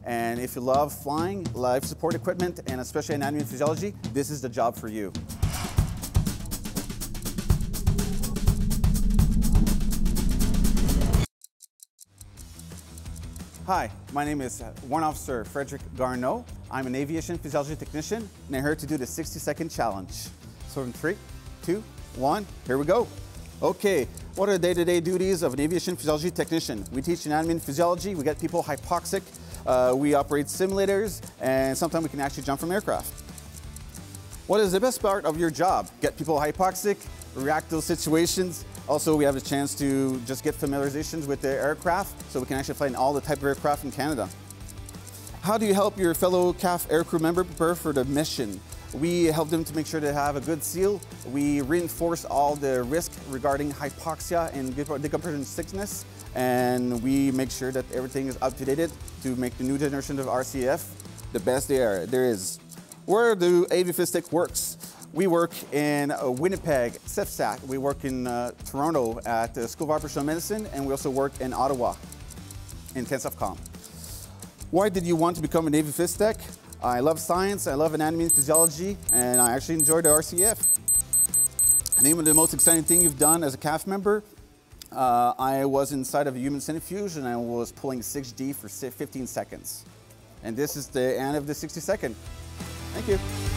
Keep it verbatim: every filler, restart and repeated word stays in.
And if you love flying, life support equipment, and especially anatomy and physiology, this is the job for you. Hi, my name is Warrant Officer Frédérik Garneau. I'm an Aviation Physiology Technician, and I'm here to do the sixty second challenge. So in three, two, one, here we go. Okay, what are the day-to-day duties of an Aviation Physiology Technician? We teach anatomy and physiology, we get people hypoxic, uh, we operate simulators, and sometimes we can actually jump from aircraft. What is the best part of your job? Get people hypoxic, react to those situations. Also, we have a chance to just get familiarizations with the aircraft, so we can actually fly in all the type of aircraft in Canada. How do you help your fellow C A F aircrew member prepare for the mission? We help them to make sure they have a good seal. We reinforce all the risk regarding hypoxia and decompression sickness, and we make sure that everything is up to date to make the new generation of R C A F the best there, there is. Where do Aviation works? We work in uh, Winnipeg, C I F S A T. We work in uh, Toronto at the School of Operational Medicine, and we also work in Ottawa in CANSOFCOM. Why did you want to become a Navy Phys Tech? I love science, I love anatomy and physiology, and I actually enjoy the R C A F. Name of the most exciting thing you've done as a C A F member? Uh, I was inside of a human centrifuge and I was pulling six D for fifteen seconds. And this is the end of the sixty second. Thank you.